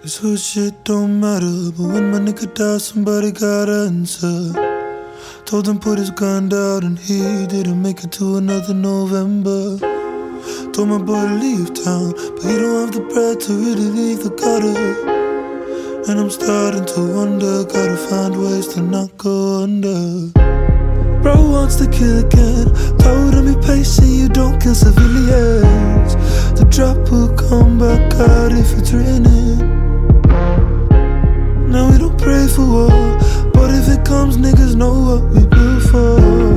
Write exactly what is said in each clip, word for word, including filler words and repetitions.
This whole shit don't matter, but when my nigga died, somebody gotta answer. Told him put his gun down and he didn't make it to another November. Told my boy to leave town, but he don't have the bread to really leave the gutter. And I'm starting to wonder, gotta find ways to not go under. Bro wants to kill again, told him be patient, you don't kill civilians. The drop will come back out if it's raining. Now we don't pray for war, but if it comes, niggas know what we built for.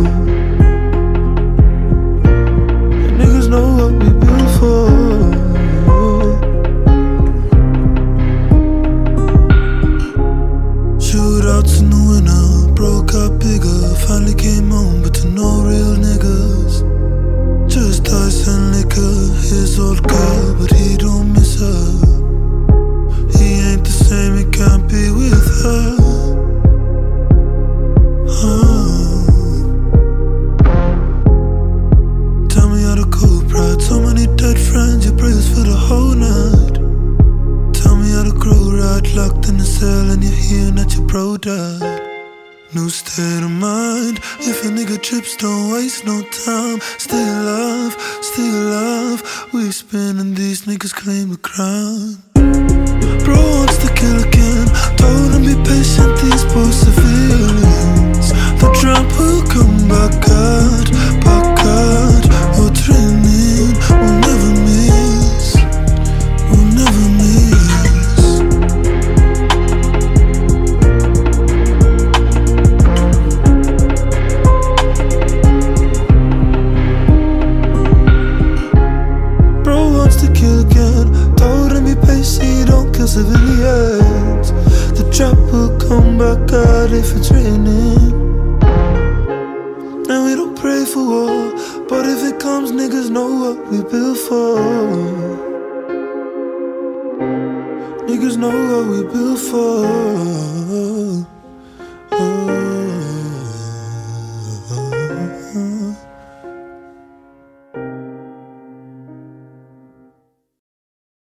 Niggas know what we built for. Shootouts in the winter, broke up bigger. Finally came home, but to no real niggas. Just ice and liquor, his old girl, but he don't miss her. He ain't the same, he can't be with her. Oh. Tell me how to cope, right? So many dead friends, your prayers for the whole night. Tell me how to grow right, locked in a cell and you're hearing that your bro died. New state of mind, if a nigga trips, don't waste no time. Stay alive, stay alive, we spinning, these niggas claim the crown. Bro wants to kill again, told him be patient, these poor civilians. The drop will come back out, back out. What's raining, we'll never miss, we'll never miss. Bro wants to kill again, told him be patient, don't kill civilians. The trap will come back out if it's raining. And we don't pray for war, but if it comes, niggas know what we built for. Niggas know what we built for.